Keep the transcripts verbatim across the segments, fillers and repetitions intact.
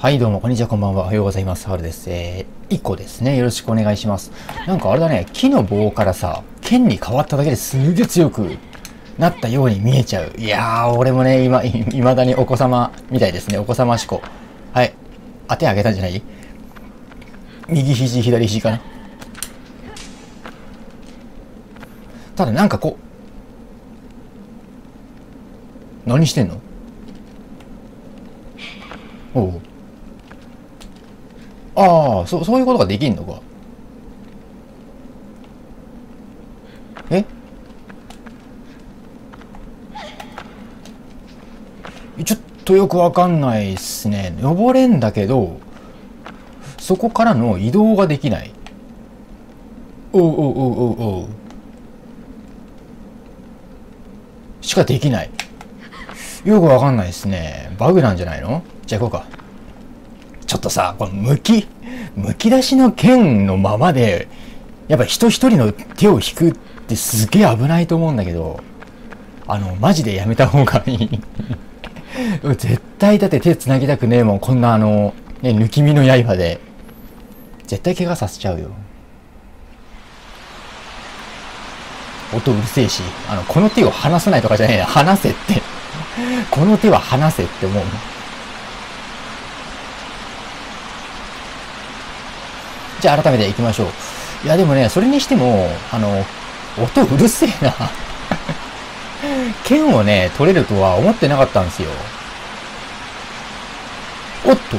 はい、どうも、こんにちは、こんばんは。おはようございます。はるです。えー、いっこですね。よろしくお願いします。なんかあれだね、木の棒からさ、剣に変わっただけですげえ強くなったように見えちゃう。いやー、俺もね、今、い、未だにお子様みたいですね。お子様思考。はい。あ、手あげたんじゃない？右肘、左肘かな。ただなんかこう、何してんの？おう。ああ、そ、そういうことができんのか。えちょっとよくわかんないっすね。登れんだけど、そこからの移動ができない。おうおうおうおうおう。しかできない。よくわかんないっすね。バグなんじゃないの？じゃあ行こうか。ちょっとさ、このむき、むき出しの剣のままで、やっぱ人一人の手を引くってすげえ危ないと思うんだけど、あの、マジでやめた方がいい。絶対だって手繋ぎたくねえもん。こんなあの、ね、抜き身の刃で。絶対怪我させちゃうよ。音うるせえし、あの、この手を離さないとかじゃねえな。離せって。この手は離せって思う。じゃあ改めて行きましょう。いやでもね、それにしても、あの、音うるせえな。剣をね、取れるとは思ってなかったんですよ。おっと。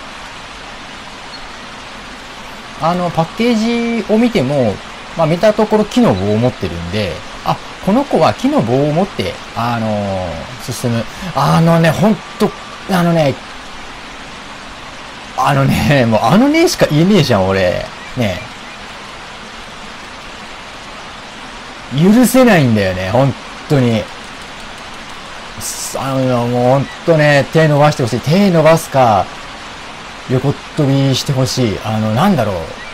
あの、パッケージを見ても、まあ見たところ木の棒を持ってるんで、あ、この子は木の棒を持って、あのー、進む。あのね、ほんと、あのね、あのね、もうあのねしか言えねえじゃん、俺。ね許せないんだよね、ほんとに。あの、もうほんとね、手伸ばしてほしい。手伸ばすか、横っ飛びしてほしい。あの、なんだろう。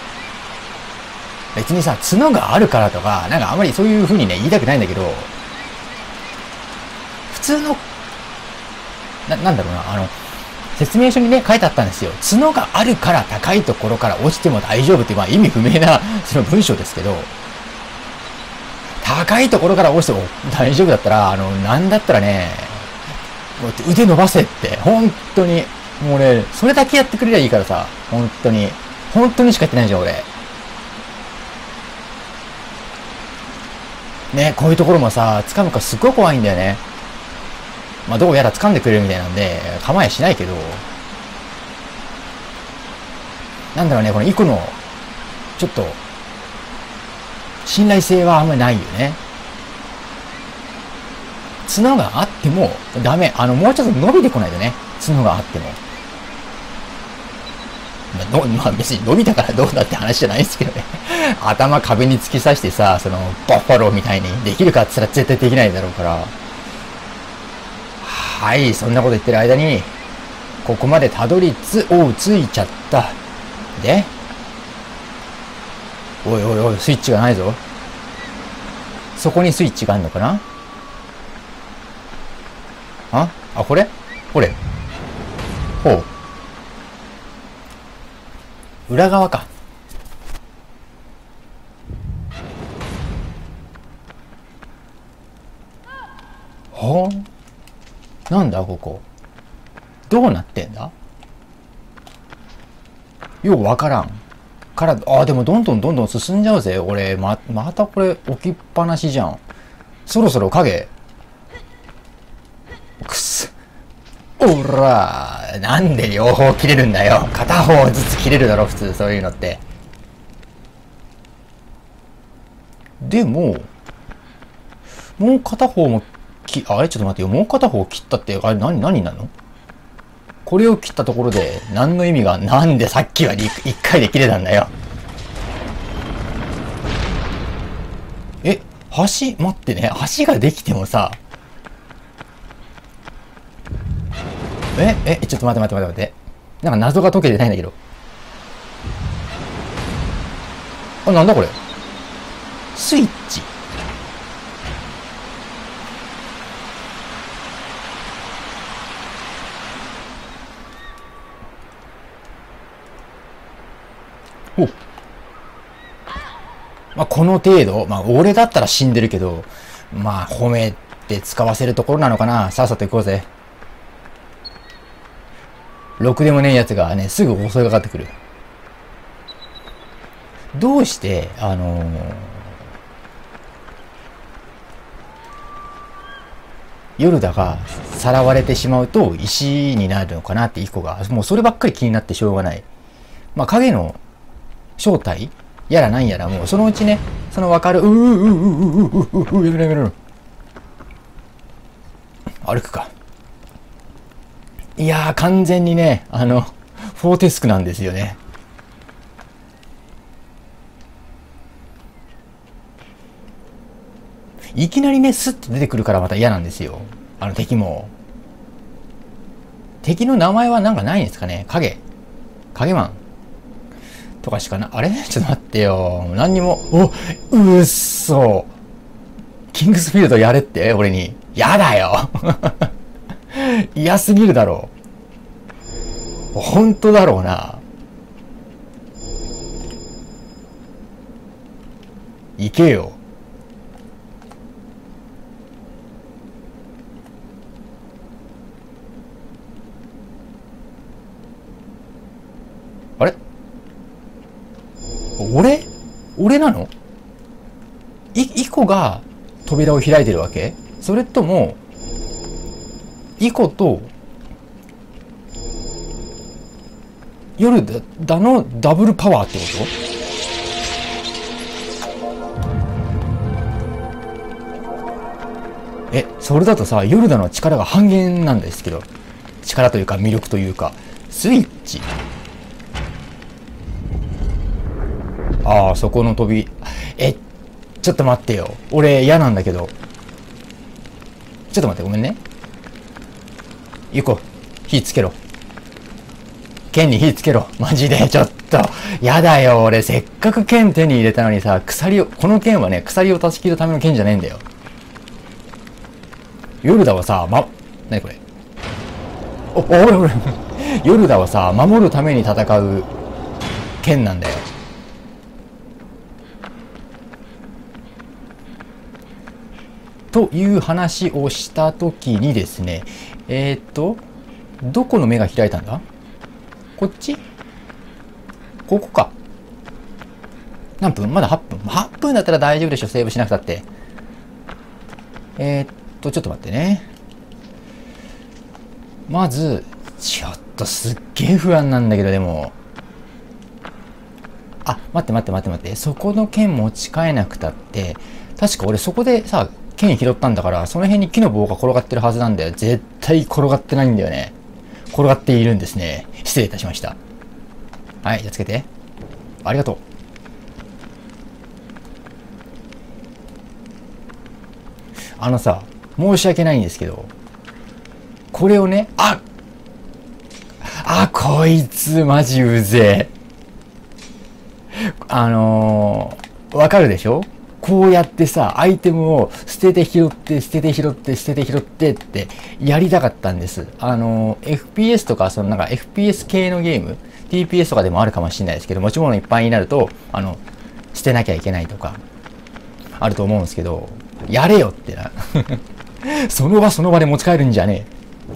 別にさ、角があるからとか、なんかあんまりそういう風にね、言いたくないんだけど、普通の、な、なんだろうな、あの、説明書にね、書いてあったんですよ。角があるから高いところから落ちても大丈夫っていう、まあ意味不明な、その文章ですけど、高いところから落ちても大丈夫だったら、あの、なんだったらね、もう腕伸ばせって、本当に、もうね、それだけやってくれりゃいいからさ、本当に、本当にしかやってないじゃん、俺。ね、こういうところもさ、掴むかすっごい怖いんだよね。まあ、どうやら掴んでくれるみたいなんで、構えしないけど、なんだろうね、このイコの、ちょっと、信頼性はあんまりないよね。角があってもダメ。あの、もうちょっと伸びてこないとね。角があっても。まあ、まあ、別に伸びたからどうだって話じゃないですけどね。頭壁に突き刺してさ、その、バッファローみたいにできるかって言ったら絶対できないだろうから。はい、そんなこと言ってる間に、ここまでたどりつ、おう、ついちゃった。で、おいおいおい、スイッチがないぞ。そこにスイッチがあるのかなああ、これこれ。ほう。裏側か。ほう。なんだここ。どうなってんだよくわからん。から、ああ、でもどんどんどんどん進んじゃうぜ。俺、ま、またこれ置きっぱなしじゃん。そろそろ影。くす。おらー。なんで両方切れるんだよ。片方ずつ切れるだろ、普通、そういうのって。でも、もう片方もき、あれちょっと待ってよ。もう片方切ったって、あれ何、何なの？これを切ったところで、何の意味が、なんでさっきは一回で切れたんだよ。え、橋、待ってね。橋ができてもさ、え、え、ちょっと待って待って待って待って。なんか謎が解けてないんだけど。あ、なんだこれ。スイッチ。 おまあ、この程度、まあ、俺だったら死んでるけど、まあ、褒めて使わせるところなのかな。さっさと行こうぜ。ろくでもねえやつがね、すぐ襲いかかってくる。どうして、あのー、ヨルダがさらわれてしまうと石になるのかなって一個が、もうそればっかり気になってしょうがない。まあ、影の正体やらなんやらもうそのうちね、そのわかる、うーうーうーうーうーうーうーやめろやめろ。歩くか。いやー、完全にね、あの、フォーテスクなんですよね。いきなりね、スッと出てくるからまた嫌なんですよ。あの敵も。敵の名前はなんかないんですかね。影。影マン。とかしかな、あれちょっと待ってよ。何にも、お、うっそ。キングスフィールドやれって俺に。やだよ。嫌すぎるだろう。本当だろうな。行けよ。あれ俺俺なのい、イコが扉を開いてるわけ？それとも、イコと、夜だ、だのダブルパワーってこと？え、それだとさ、ヨルダの力が半減なんですけど。力というか魅力というか。スイッチ。ああ、そこの飛び。え、ちょっと待ってよ。俺嫌なんだけど。ちょっと待って、ごめんね。行こう。火つけろ。剣に火つけろ。マジで、ちょっと。やだよ、俺。せっかく剣手に入れたのにさ、鎖を、この剣はね、鎖を断ち切るための剣じゃねえんだよ。ヨルダはさ、ま、なにこれ。お、お、俺、俺。ヨルダはさ、守るために戦う剣なんだよ。という話をしたときにですね、えー、っと、どこの目が開いたんだ？こっち？ここか。何分？まだはっぷん。はっぷんだったら大丈夫でしょ、セーブしなくたって。えー、っと、ちょっと待ってね。まず、ちょっとすっげえ不安なんだけど、でも。あ、待って待って待って待って。そこの剣持ち替えなくたって、確か俺そこでさ、剣拾ったんだから、その辺に木の棒が転がってるはずなんだよ。絶対転がってないんだよね。転がっているんですね。失礼いたしました。はい、じゃあつけて。ありがとう。あのさ、申し訳ないんですけど、これをね、ああ、こいつ、マジうぜえ。あのー、わかるでしょ？こうやってさ、アイテムを捨てて拾って、捨てて拾って、捨てて拾ってってやりたかったんです。あの、エフピーエス とか、そのなんか エフピーエス 系のゲーム、ティーピーエス とかでもあるかもしれないですけど、持ち物いっぱいになると、あの、捨てなきゃいけないとか、あると思うんですけど、やれよってな。その場その場で持ち帰るんじゃね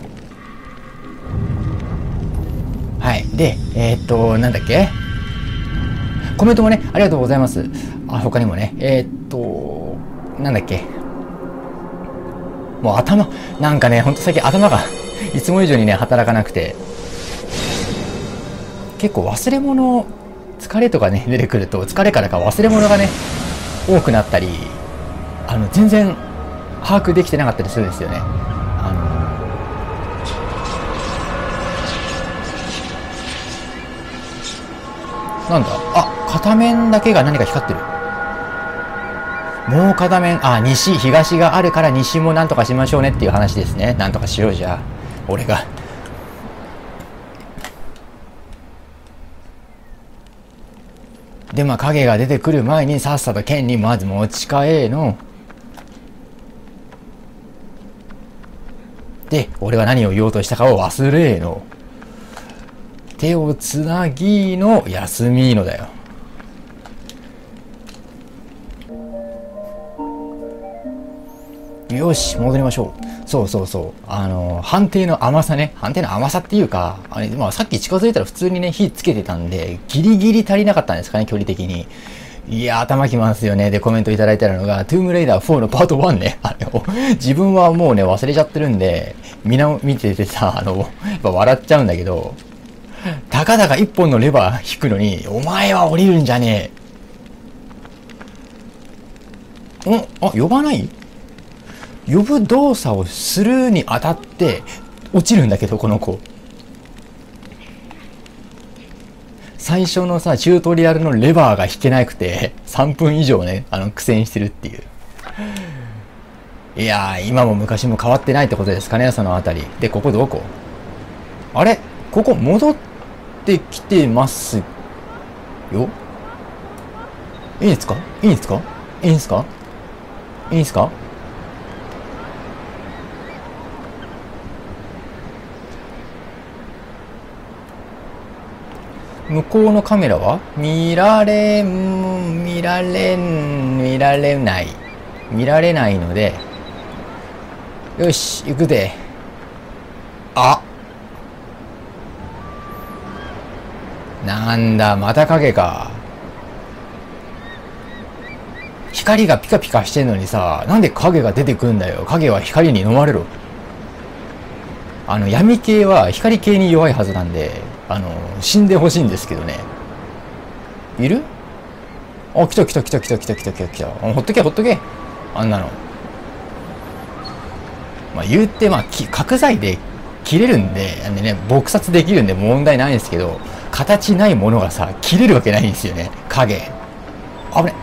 え。はい。で、えー、っと、なんだっけ？コメントもね、ありがとうございます。あ、他にもね、えー、っと、なんだっけ。もう頭、なんかね、ほんと最近頭がいつも以上にね、働かなくて、結構忘れ物、疲れとかね、出てくると、疲れからか忘れ物がね、多くなったり、あの、全然把握できてなかったりするんですよね。あの、なんだあ、片面だけが何か光ってる。もう片面、あ、西、東があるから西もなんとかしましょうねっていう話ですね。なんとかしようじゃあ。俺が。で、まあ影が出てくる前にさっさと剣にまず持ち替えの。で、俺は何を言おうとしたかを忘れの。手をつなぎの休みのだよ。 よし、戻りましょう。そうそうそう。あの、判定の甘さね。判定の甘さっていうか、あれ、まあさっき近づいたら普通にね、火つけてたんで、ギリギリ足りなかったんですかね、距離的に。いやー、頭きますよね。で、コメントいただいたのが、トゥームレイダーフォーのパートワンね。あれを、自分はもうね、忘れちゃってるんで、みな、見ててさ、あの、やっぱ笑っちゃうんだけど、たかだか一本のレバー引くのに、お前は降りるんじゃねえ。んあ、呼ばない？呼ぶ動作をするにあたって、落ちるんだけど、この子。最初のさ、チュートリアルのレバーが引けなくて、さんぷん以上ね、あの、苦戦してるっていう。いやー、今も昔も変わってないってことですかね、そのあたり。で、ここどこ？あれ？ここ戻ってきてますよ？いいんですか？いいんですか？いいんですか？いいんですか？向こうのカメラは見られん、見られん、見られない。見られないので、よし、行くで。あ、なんだ、また影か。光がピカピカしてんのにさ、なんで影が出てくんだよ。影は光に飲まれろ。あの、闇系は光系に弱いはずなんで、あの、死んでほしいんですけどね。いる？あ、来た来た来た来た来た来た来た来た。ほっとけほっとけ。あんなの。まあ言うて、まあ、角材で切れるんで、あのね、撲殺できるんで問題ないんですけど、形ないものがさ、切れるわけないんですよね。影。危ね。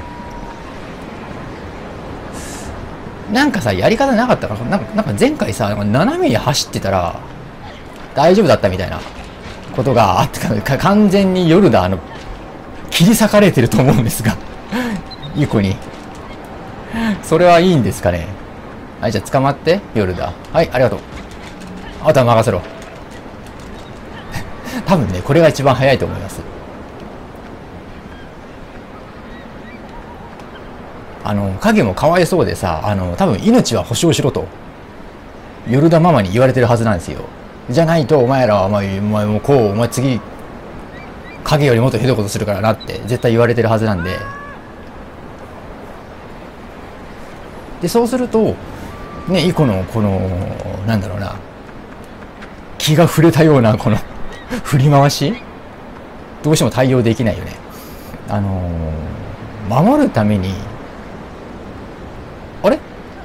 なんかさ、やり方なかったかな。なんか前回さ、斜めに走ってたら、大丈夫だったみたいなことがあってか、完全に夜だ、あの、切り裂かれてると思うんですが。ゆこに。それはいいんですかね。はい、じゃあ捕まって、夜だ。はい、ありがとう。あとは任せろ。多分ね、これが一番早いと思います。あの、影もかわいそうでさ、あの、多分命は保証しろと、ヨルダママに言われてるはずなんですよ。じゃないと、お前らは、お前、お前もうこう、お前次、影よりもっとひどいことするからなって、絶対言われてるはずなんで。で、そうすると、ね、イコの、この、なんだろうな、気が触れたような、この、振り回しどうしても対応できないよね。あのー、守るために、あれ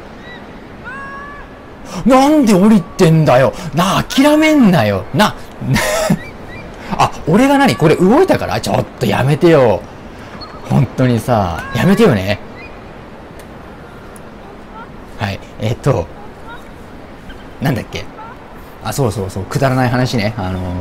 なんで降りてんだよなあ、諦めんなよなあ、俺が何これ動いたからちょっとやめてよ。本当にさ、やめてよね。はい、えっと、なんだっけ。あ、そうそうそう、くだらない話ね。あのー、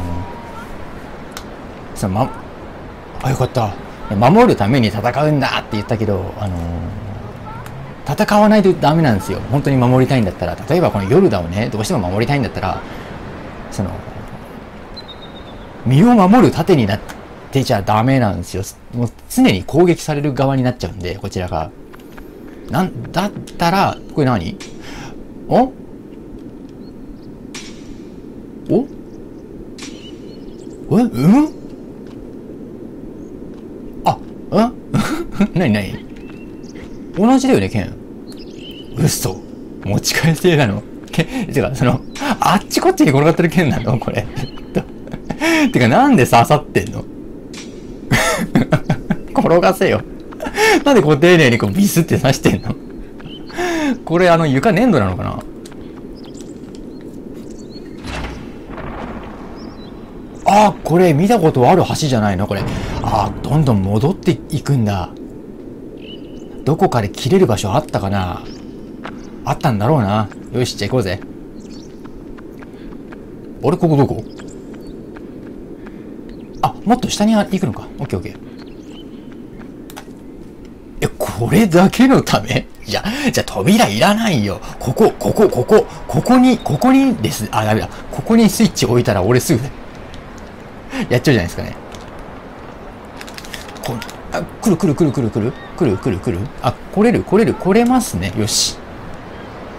さ、ま、あ、よかった。守るために戦うんだって言ったけど、あのー、戦わないとダメなんですよ。本当に守りたいんだったら。例えばこのヨルダをね、どうしても守りたいんだったら、その、身を守る盾になってちゃダメなんですよ。もう常に攻撃される側になっちゃうんで、こちらが。なんだったら、これ何？お？お？え？うん？あ、うん？なになに？同じだよね、剣。嘘。持ち帰り制なの？剣、てか、その、あっちこっちに転がってる剣なのこれ。てか、なんで刺さってんの？転がせよ。なんでこう丁寧にこうビスって刺してんの？これ、あの、床粘土なのかな？あー、これ見たことある橋じゃないのこれ。あー、どんどん戻っていくんだ。どこかで切れる場所あったかな？あったんだろうな。よし、じゃあ行こうぜ。あれ、ここどこ？あ、もっと下に行くのか。オッケーオッケー。え、これだけのため？じゃあ、じゃあ扉いらないよ。ここ、ここ、ここ、ここに、ここにです。あ、ダメだ。ここにスイッチ置いたら俺すぐやっちゃうじゃないですかね。こあ、来る来る来る来る来る来る来る来る。あ、来れる来れる来れますね。よし。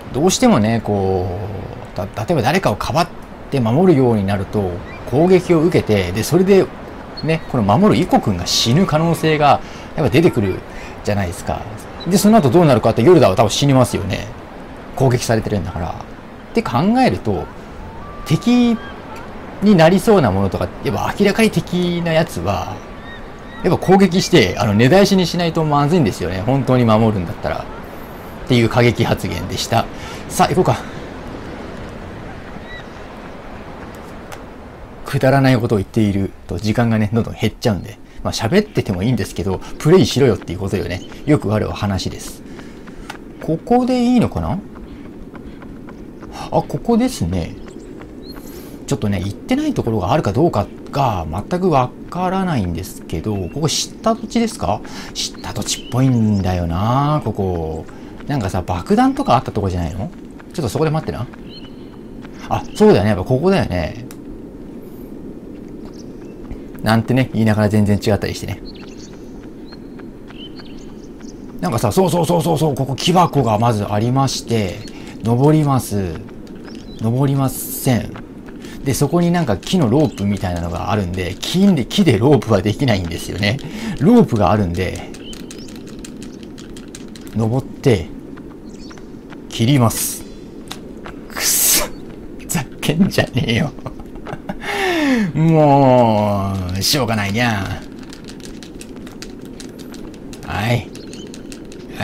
どうしてもね、こう、た例えば誰かをかばって守るようになると、攻撃を受けて、で、それで、ね、この守るイコ君が死ぬ可能性が、やっぱ出てくるじゃないですか。で、その後どうなるかって、ヨルダは多分死にますよね。攻撃されてるんだから。って考えると、敵になりそうなものとか、やっぱ明らかに敵なやつは、やっぱ攻撃して、あの、根絶やしにしないとまずいんですよね。本当に守るんだったら。っていう過激発言でした。さあ、行こうか。くだらないことを言っていると時間がね、どんどん減っちゃうんで。まあ喋っててもいいんですけど、プレイしろよっていうことよね。よくある話です。ここでいいのかな？あ、ここですね。ちょっとね、行ってないところがあるかどうかが全くわからないんですけど、ここ知った土地ですか？知った土地っぽいんだよな、ここ。なんかさ、爆弾とかあったとこじゃないの？ちょっとそこで待ってな。あ、そうだよね。やっぱここだよね。なんてね、言いながら全然違ったりしてね。なんかさ、そうそうそうそうそう、ここ木箱がまずありまして、登ります。登りません。で、そこになんか木のロープみたいなのがあるんで、木で、木でロープはできないんですよね。ロープがあるんで、登って、切ります。くっそ。ざけんじゃねえよ。もう、しょうがないにゃ。はい。はい。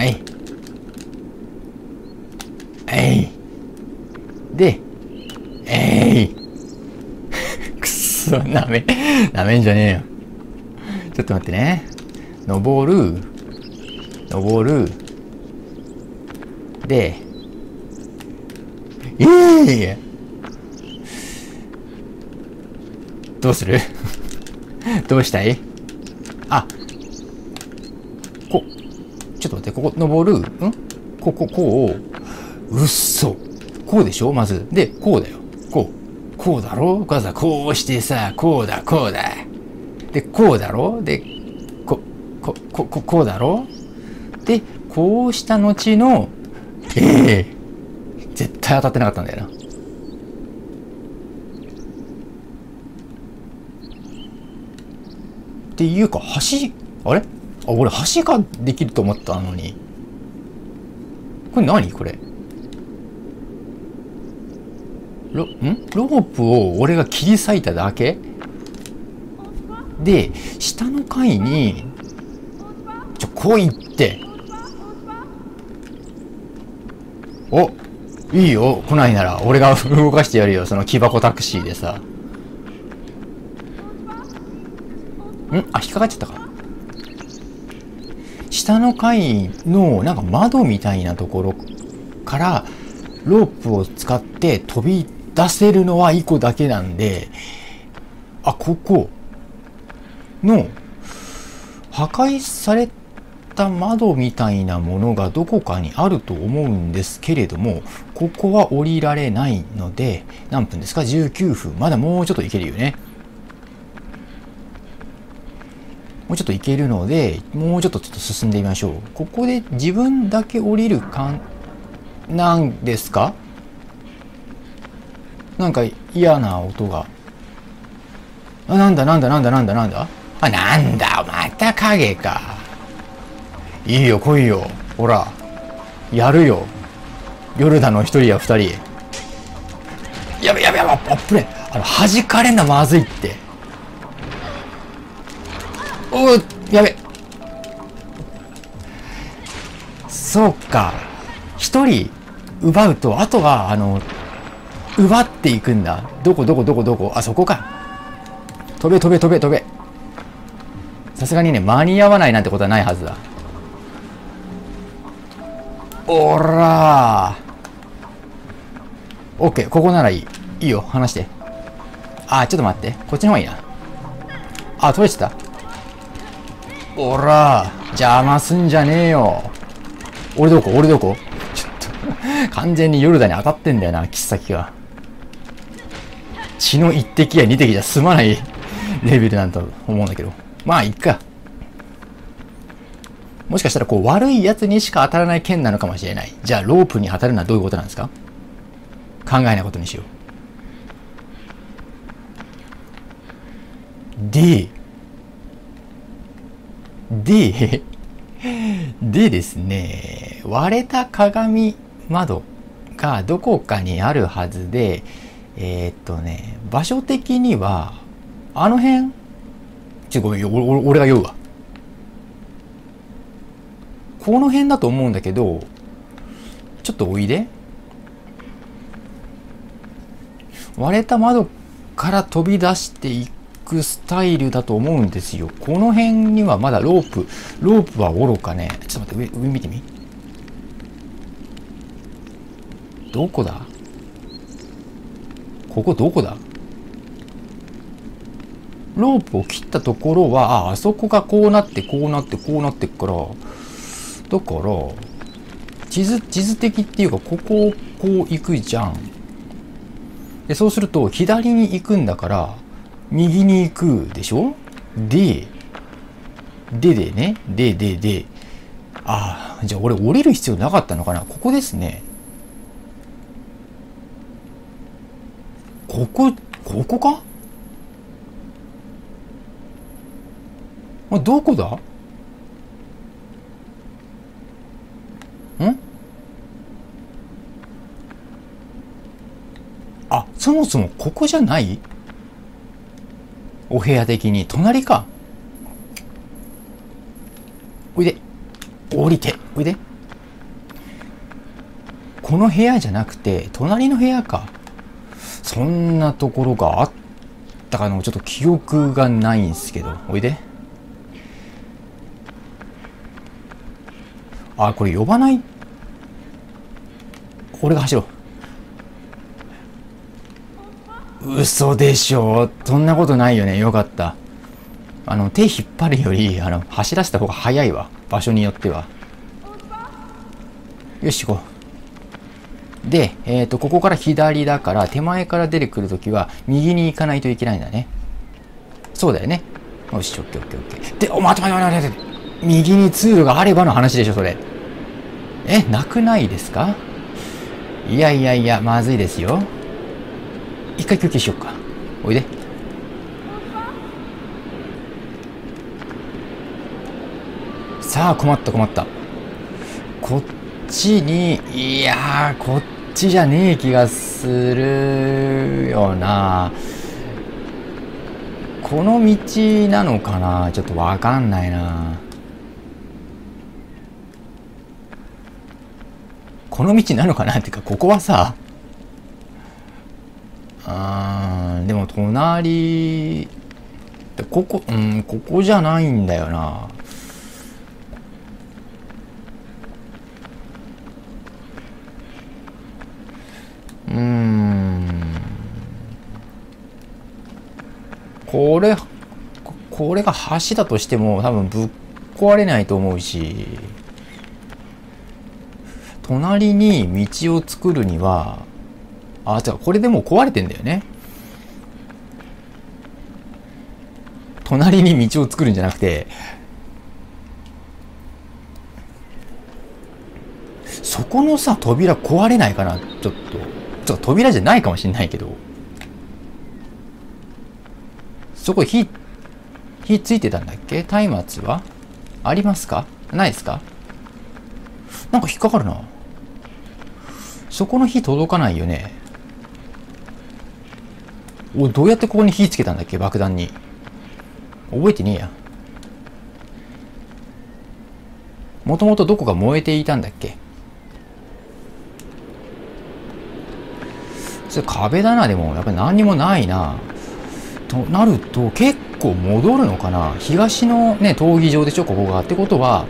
はい。で、えい。くっそ、なめ、なめんじゃねえよ。ちょっと待ってね。登る。登る。で、ええー、どうする？どうしたい？あ、こ、ちょっと待って、ここ登る？ん？ここ、こう。うっそ。こうでしょまず。で、こうだよ。こう。こうだろ？お母さん、こうしてさ、こうだ、こうだ。で、こうだろ？で、こ、こ、こ、こ、こうだろ？で、こうした後の、ええー、絶対当たってなかったんだよな。っていうか、橋、あれ？あ、俺橋ができると思ったのに。これ何これ？ロ、んロープを俺が切り裂いただけで、下の階に、ちょ、来いって。お、いいよ、来ないなら、俺が動かしてやるよ、その木箱タクシーでさ。ん？あ、引っかかっちゃったか。下の階の、なんか窓みたいなところから、ロープを使って飛び出せるのはいっこだけなんで、あ、ここの、破壊された窓みたいなものがどこかにあると思うんですけれども、ここは降りられないので、何分ですか？じゅうきゅうふん。まだもうちょっといけるよね。もうちょっといけるので、もうちょっとちょっと進んでみましょう。ここで自分だけ降りるかなんですか？なんか嫌な音が。あ、なんだなんだなんだなんだなんだあ、なんだまた影か。いいよ来いよ。ほら。やるよ。ヨルダの一人や二人。やべやべやべ、あっぷれ。あの、弾かれんなまずいって。おう、やべ。そうか。一人奪うと、あとは、あの、奪っていくんだ。どこどこどこどこ？あ、そこか。飛べ飛べ飛べ飛べ。さすがにね、間に合わないなんてことはないはずだ。おらー。オッケー、ここならいい。いいよ、話して。あ、ちょっと待って。こっちの方がいいな。あ、取れちゃった。おらー。邪魔すんじゃねえよ。俺どこ俺どこちょっと、完全にヨルダに当たってんだよな、切っ先が。血の一滴や二滴じゃ済まないレベルなんだと思うんだけど。まあ、いっか。 もしかしたらこう悪いやつにしか当たらない剣なのかもしれない。じゃあロープに当たるのはどういうことなんですか？考えないことにしよう。で、で、でですね、割れた鏡窓がどこかにあるはずで、えー、っとね、場所的には、あの辺、ちょ、ごめん、俺、俺が酔うわ。この辺だと思うんだけど、ちょっとおいで。割れた窓から飛び出していくスタイルだと思うんですよ。この辺にはまだロープ、ロープはおろかね。ちょっと待って、上、上見てみ。どこだ？ここどこだ？ロープを切ったところは、あ、あそこがこうなって、こうなって、こうなってっから、だから、地図、地図的っていうか、ここをこう行くじゃん。で、そうすると、左に行くんだから、右に行くでしょ？で、ででね、ででで、ああ、じゃあ俺降りる必要なかったのかな？ここですね。ここ、ここか？あ、どこだ？ん？あ、そもそもここじゃない？お部屋的に。隣か。おいで。降りて。おいで。この部屋じゃなくて、隣の部屋か。そんなところがあったかの、ちょっと記憶がないんすけど。おいで。あ、これ呼ばない？俺が走ろう。嘘でしょ。そんなことないよね。よかった。あの、手引っ張るより、あの、走らせた方が早いわ。場所によっては。よし、行こう。で、えっと、ここから左だから、手前から出てくるときは、右に行かないといけないんだね。そうだよね。よし、オッケーオッケーオッケー。で、お、待って待って待って待って。右に通路があればの話でしょ、それ。え、なくないですか？いやいやいや、まずいですよ。一回休憩しよっか。おいで。さあ、困った困った。こっちに、いやー、こっちじゃねえ気がするよな。この道なのかな？ちょっとわかんないな。この道なのかなっていうか、ここはさ、あー、でも隣、ここ、うん、ここじゃないんだよな。うーん。これ、これが橋だとしても多分ぶっ壊れないと思うし、隣に道を作るには、あ、違う、これでもう壊れてんだよね。隣に道を作るんじゃなくて、そこのさ、扉壊れないかな？ちょっと。ちょっと扉じゃないかもしんないけど。そこ火、火ついてたんだっけ？松明はありますか？ないですか？なんか引っかかるな。そこの火届かないよね。お、どうやってここに火つけたんだっけ？爆弾に。覚えてねえや。もともとどこか燃えていたんだっけ？それ壁だな。でもやっぱり何にもないな。となると結構戻るのかな。東のね、闘技場でしょ、ここが。ってことは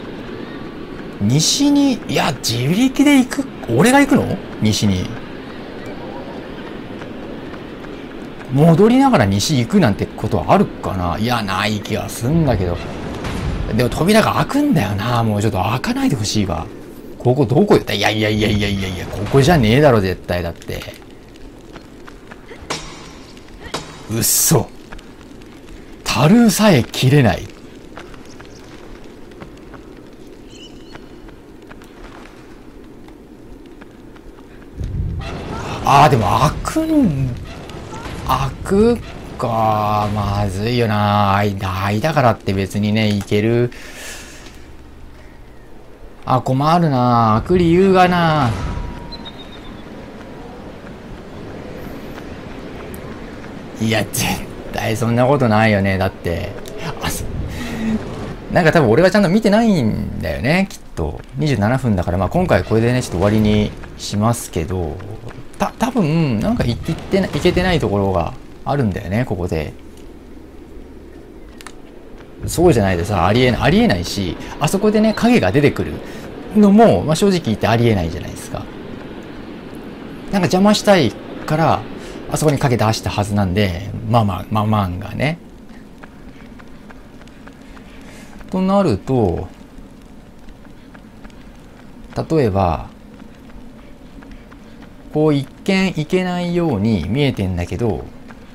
西に、いや自力で行く。俺が行くの？西に戻りながら西行くなんてことはあるかな。いや、ない気がすんだけど。でも扉が開くんだよな。もうちょっと開かないでほしいわ。ここどこよ？いやいやいやいやいやいや、ここじゃねえだろ絶対。だってうっそ、樽さえ切れない。 あー、でも開くん、開くか。まずいよな。間、間からって別にね、いける。あ、困るな。開く理由がな。いや、絶対そんなことないよね。だって。あ、なんか多分俺がちゃんと見てないんだよね、きっと。にじゅうななふんだから、まあ今回これでね、ちょっと終わりにしますけど、た、多分なんかいっていってな、いけてないところがあるんだよね、ここで。そうじゃないとさ、ありえない、ありえないし、あそこでね、影が出てくるのも、まあ正直言ってありえないじゃないですか。なんか邪魔したいから、あそこに影出したはずなんで、まあまあ、まあまあがね。となると、例えば、こう一見いけないように見えてんだけど、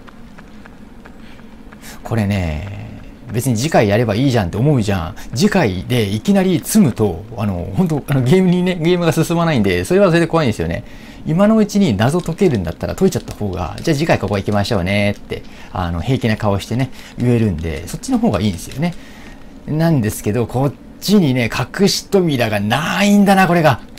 これね、別に次回やればいいじゃんって思うじゃん。次回でいきなり積むと、あの、本当あのゲームにね、ゲームが進まないんで、それはそれで怖いんですよね。今のうちに謎解けるんだったら解いちゃった方が、じゃあ次回ここ行きましょうねって、あの、平気な顔してね、言えるんで、そっちの方がいいんですよね。なんですけど、こっちにね、隠し扉がないんだな、これが。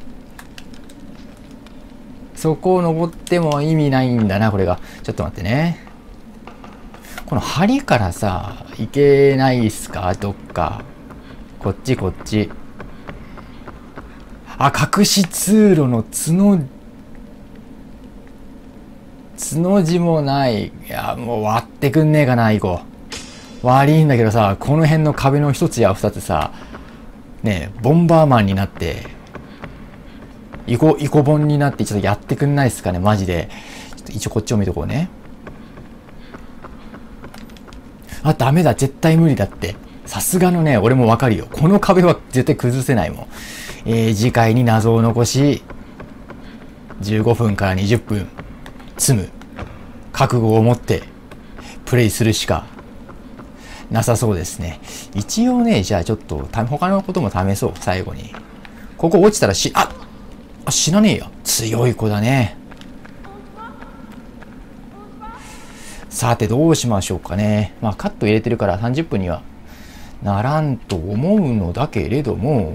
そこを登っても意味ないんだな、これが。ちょっと待ってね。この針からさ、行けないっすか？どっか。こっちこっち。あ、隠し通路の角、角字もない。いや、もう割ってくんねえかな、イコ。悪いんだけどさ、この辺の壁の一つや二つさ、ねえ、ボンバーマンになって、イコ、イコボンになってちょっとやってくんないっすかね、マジで。ちょっと一応こっちを見とこうね。あ、ダメだ、絶対無理だって。さすがのね、俺もわかるよ。この壁は絶対崩せないもん。えー、次回に謎を残し、じゅうごふんからにじゅっぷん、積む。覚悟を持って、プレイするしか、なさそうですね。一応ね、じゃあちょっと、他のことも試そう、最後に。ここ落ちたらし、ああ、死なねえよ。強い子だね。さて、どうしましょうかね。まあ、カット入れてるからさんじゅっぷんにはならんと思うのだけれども、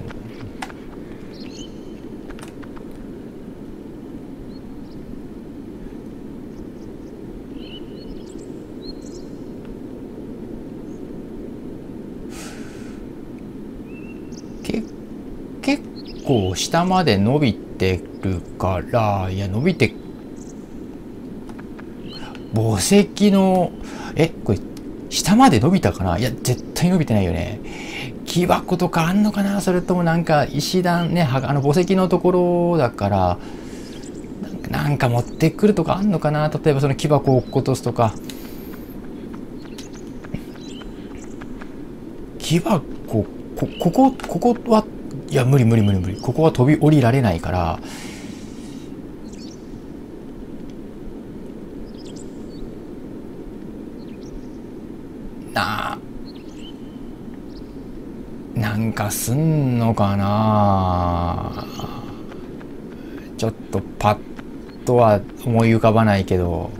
け、結構下まで伸びてるから、いや、伸びて、墓石の、え、これ、下まで伸びたかな？いや、絶対伸びてないよね。木箱とかあんのかな？それともなんか石段ね、あの墓石のところだから、なんか持ってくるとかあんのかな？例えばその木箱を落っことすとか。木箱、こ、ここ、ここは、いや、無理無理無理無理。ここは飛び降りられないから、な、なんかすんのかな？ちょっとパッとは思い浮かばないけど、